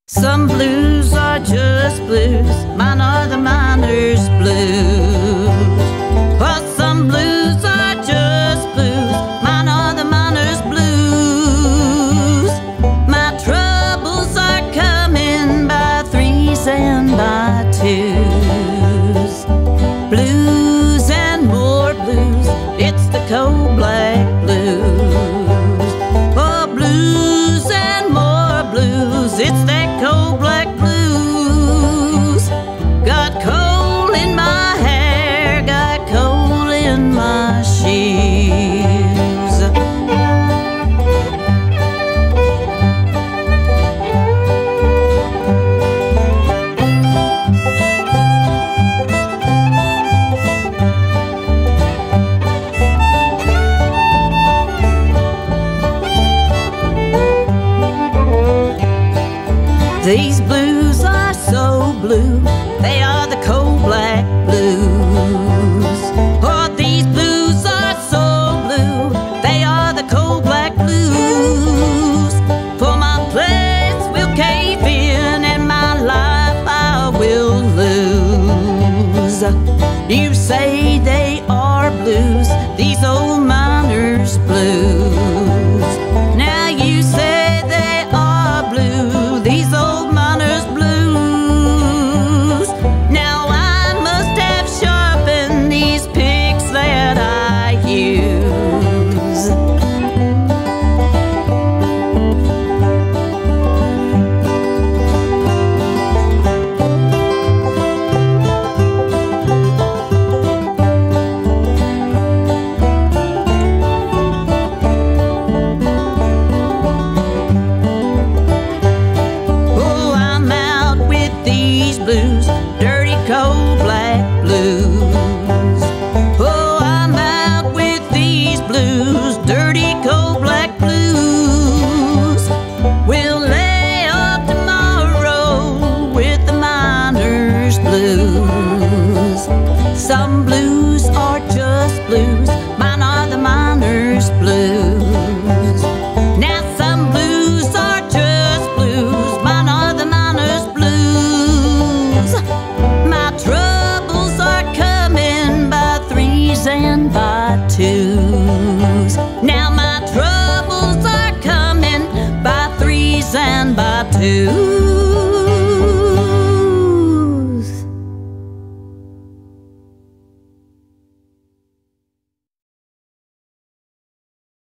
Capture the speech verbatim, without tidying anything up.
Some blues are just blues, mine are the miner's blues. Well, some blues are just blues, mine are the miner's blues. My troubles are coming by threes and by twos. Blues and more blues, it's the cold black blues. Oh, blues and more blues, it's that cold black blues. Got coal in my hair, got coal in my shoes. These blues are so blue, they are the cold black blues. Oh, these blues are so blue, they are the cold black blues. For my place will cave in and my life I will lose. You say they are blues, these old miners' blues. Now you say they are blue, these old blues, dirty cold black blues. Oh, I'm out with these blues, dirty cold black blues. We'll lay up tomorrow with the miner's blues. Some blues are just blues, mine are the miner's blues. Now some blues are just blues, mine are the miner's blues. My troubles are coming by threes and by twos. Now my troubles are coming by threes and by twos.